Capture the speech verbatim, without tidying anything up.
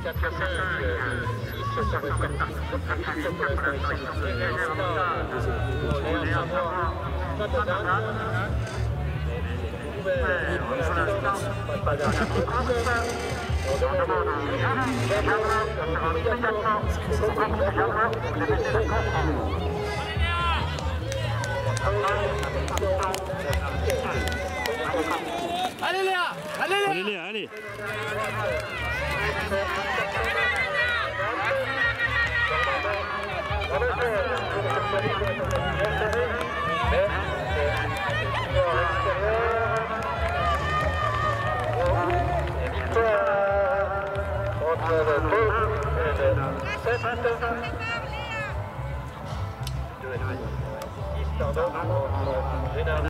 quatre, cinq, six, ça va être parti. Pour l'instant, ici. Et on l'air savoir pas de date. Ouvert, pas d'arrêt. On demande Allez Léa, allez Léa, allez Léa, allez. Pardon,